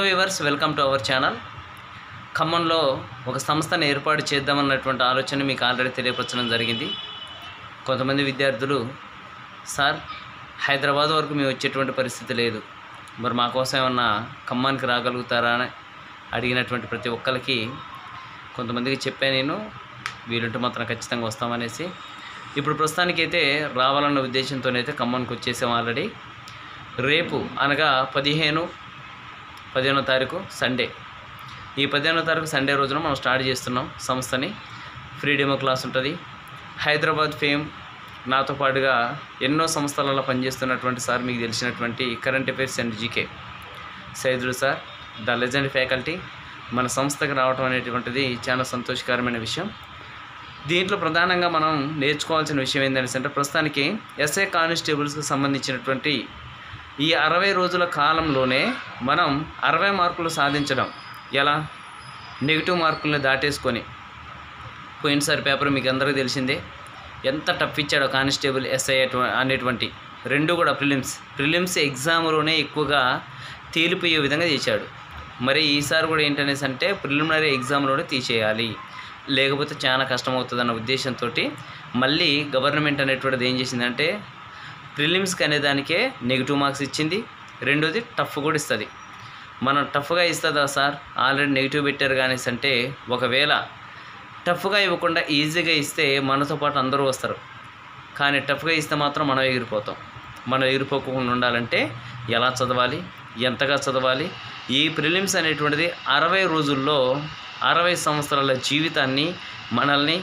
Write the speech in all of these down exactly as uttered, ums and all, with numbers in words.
Viewers, welcome to our channel. ఖమ్మంలో ఒక సంస్థను ఏర్పాటు చేద్దామన్నటువంటి ఆలోచన మీకు ఆల్రెడీ తెలియపరచడం జరిగింది. కొంతమంది విద్యార్థులు, సార్ హైదరాబాద్ వరకు మేము వచ్చేటువంటి పరిస్థితి లేదు, మరి మా కోసం ఏమన్నా ఖమ్మానికి రాగలుగుతారా అని అడిగినటువంటి ప్రతి ఒక్కరికి కొంతమందికి చెప్పాను నేను, వీలుంటే మాత్రం ఖచ్చితంగా వస్తామనేసి. ఇప్పుడు ప్రస్తుతానికైతే రావాలన్న ఉద్దేశంతోనైతే ఖమ్మానికి వచ్చేసాం ఆల్రెడీ. రేపు అనగా పదిహేను పదిహేనో తారీఖు సండే, ఈ పదిహేనో తారీఖు సండే రోజున మనం స్టార్ట్ చేస్తున్నాం సంస్థని. ఫ్రీ డెమో క్లాస్ ఉంటుంది. హైదరాబాద్ ఫేమ్ నాతో పాటుగా ఎన్నో సంస్థలలో పనిచేస్తున్నటువంటి సార్, మీకు తెలిసినటువంటి current affairs and GK Saidulu sir, the legend faculty మన సంస్థకి రావడం అనేటువంటిది చాలా సంతోషకరమైన విషయం. దీంట్లో ప్రధానంగా మనం నేర్చుకోవాల్సిన విషయం ఏంటంటే, ప్రస్తుతానికి ఎస్ఐ కానిస్టేబుల్స్కి సంబంధించినటువంటి ఈ అరవై రోజుల కాలంలోనే మనం అరవై మార్కులు సాధించడం ఎలా, నెగిటివ్ మార్కులను దాటేసుకొని. పోయినసారి పేపర్ మీకు అందరికీ తెలిసిందే, ఎంత టఫ్ ఇచ్చాడో కానిస్టేబుల్ ఎస్ఐ అనేటువంటి రెండు కూడా. ప్రిలిమ్స్ ప్రిలిమ్స్ ఎగ్జామ్లోనే ఎక్కువగా తేలిపోయే విధంగా చేశాడు. మరి ఈసారి కూడా ఏంటనేసి అంటే ప్రిలిమినరీ ఎగ్జామ్లోనే తీసేయాలి, లేకపోతే చాలా కష్టమవుతుంది అన్న ఉద్దేశంతో మళ్ళీ గవర్నమెంట్ అనేటువంటిది ఏం చేసిందంటే, ప్రిలిమ్స్కి అనేదానికే నెగిటివ్ మార్క్స్ ఇచ్చింది. రెండోది టఫ్ కూడా ఇస్తుంది. మనం టఫ్గా ఇస్తుందా సార్, ఆల్రెడీ నెగిటివ్ పెట్టారు కానీ అంటే, ఒకవేళ టఫ్గా ఇవ్వకుండా ఈజీగా ఇస్తే మనతో పాటు అందరూ వస్తారు, కానీ టఫ్గా ఇస్తే మాత్రం మనం ఎగిరిపోతాం. మనం ఎగిరిపోకుండా ఉండాలంటే ఎలా చదవాలి, ఎంతగా చదవాలి, ఈ ప్రిలిమ్స్ అనేటువంటిది అరవై రోజుల్లో అరవై సంవత్సరాల జీవితాన్ని, మనల్ని,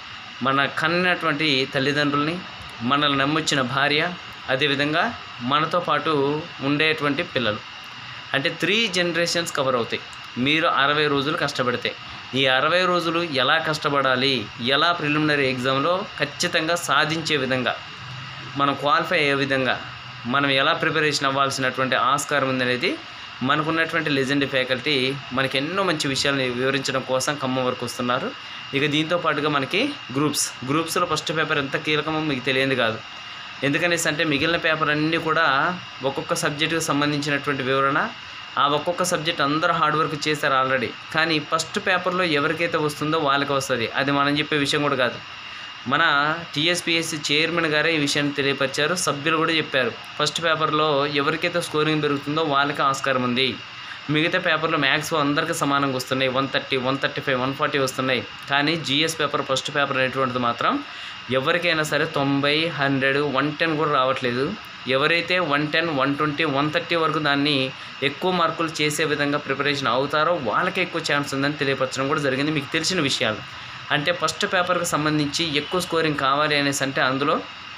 మన కన్నటువంటి తల్లిదండ్రుల్ని, మనల్ని నమ్మొచ్చిన భార్య, అదేవిధంగా మనతో పాటు ఉండేటువంటి పిల్లలు, అంటే త్రీ జనరేషన్స్ కవర్ అవుతాయి మీరు అరవై రోజులు కష్టపడితే. ఈ అరవై రోజులు ఎలా కష్టపడాలి, ఎలా ప్రిలిమినరీ ఎగ్జామ్లో ఖచ్చితంగా సాధించే విధంగా, మనం క్వాలిఫై అయ్యే విధంగా మనం ఎలా ప్రిపరేషన్ అవ్వాల్సినటువంటి ఆస్కారం ఉందనేది మనకున్నటువంటి లెజెండ్ ఫ్యాకల్టీ మనకి ఎన్నో మంచి విషయాలను వివరించడం కోసం ఖమ్మం వరకు వస్తున్నారు. ఇక దీంతో పాటుగా మనకి గ్రూప్స్ గ్రూప్స్లో ఫస్ట్ పేపర్ ఎంత కీలకమో మీకు తెలియదు కాదు. ఎందుకనేసి అంటే మిగిలిన పేపర్ అన్నీ కూడా ఒక్కొక్క సబ్జెక్టుకు సంబంధించినటువంటి వివరణ, ఆ ఒక్కొక్క సబ్జెక్ట్ అందరూ హార్డ్ వర్క్ చేశారు ఆల్రెడీ. కానీ ఫస్ట్ పేపర్లో ఎవరికైతే వస్తుందో వాళ్ళకి వస్తుంది. అది మనం చెప్పే విషయం కూడా కాదు. మన టీఎస్పీఎస్సీ చైర్మన్ గారే ఈ విషయాన్ని తెలియపరిచారు, సభ్యులు కూడా చెప్పారు. ఫస్ట్ పేపర్లో ఎవరికైతే స్కోరింగ్ పెరుగుతుందో వాళ్ళకి ఆస్కారం ఉంది. మిగతా పేపర్లో మ్యాథ్స్ అందరికీ సమానంగా వస్తున్నాయి, one thirty one thirty five one forty వస్తున్నాయి. కానీ జిఎస్ పేపర్ ఫస్ట్ పేపర్ అనేటువంటిది మాత్రం ఎవరికైనా సరే తొంభై హండ్రెడ్ వన్ టెన్ కూడా రావట్లేదు. ఎవరైతే one ten one twenty one thirty వరకు దాన్ని ఎక్కువ మార్కులు చేసే విధంగా ప్రిపరేషన్ అవుతారో వాళ్ళకే ఎక్కువ ఛాన్స్ ఉందని తెలియపరచడం కూడా జరిగింది. మీకు తెలిసిన విషయాలు అంటే, ఫస్ట్ పేపర్కి సంబంధించి ఎక్కువ స్కోరింగ్ కావాలి అనేసి అంటే అందులో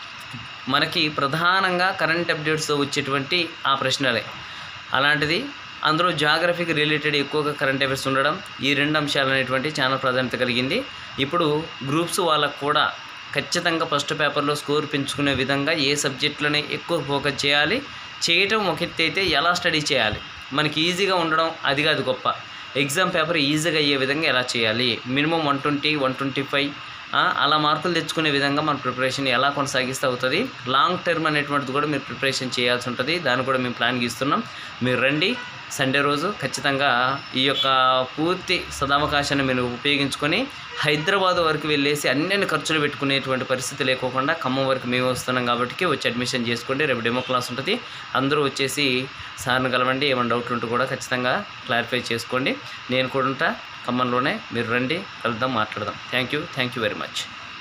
మనకి ప్రధానంగా కరెంట్ అప్డేట్స్ వచ్చేటువంటి ఆ ప్రశ్నలే. అలాంటిది అందులో జాగ్రఫీకి రిలేటెడ్ ఎక్కువగా కరెంట్ అఫైర్స్ ఉండడం, ఈ రెండు అంశాలు అనేటువంటి చాలా ప్రాధాన్యత కలిగింది. ఇప్పుడు గ్రూప్స్ వాళ్ళకు కూడా ఖచ్చితంగా ఫస్ట్ పేపర్లో స్కోర్ పెంచుకునే విధంగా ఏ సబ్జెక్టులని ఎక్కువ ఫోకస్ చేయాలి, చేయటం ఒక ఎత్తు అయితే ఎలా స్టడీ చేయాలి, మనకి ఈజీగా ఉండడం అది కాదు గొప్ప. ఎగ్జామ్ పేపర్ ఈజీగా అయ్యే విధంగా ఎలా చేయాలి, minimum one twenty one twenty five అలా మార్కులు తెచ్చుకునే విధంగా మన ప్రిపరేషన్ ఎలా కొనసాగిస్తే అవుతుంది. లాంగ్ టర్మ్ అనేటువంటిది కూడా మీరు ప్రిపరేషన్ చేయాల్సి ఉంటుంది. దాన్ని కూడా మేము ప్లాన్ గీస్తున్నాం. మీరు రండి సండే రోజు, ఖచ్చితంగా ఈ యొక్క పూర్తి సదావకాశాన్ని మీరు ఉపయోగించుకొని హైదరాబాద్ వరకు వెళ్ళేసి అన్ని ఖర్చులు పెట్టుకునేటువంటి పరిస్థితి లేకోకుండా ఖమ్మం వరకు మేము వస్తున్నాం కాబట్టి వచ్చి అడ్మిషన్ చేసుకోండి. రేపు డెమో క్లాస్ ఉంటుంది. అందరూ వచ్చేసి సార్ని కలవండి. ఏమైనా డౌట్లు ఉంటే కూడా ఖచ్చితంగా క్లారిఫై చేసుకోండి. నేను కూడా ఉంటా ఖమ్మంలోనే, మీరు రండి, కలుద్దాం, మాట్లాడదాం. Thank you thank you very much.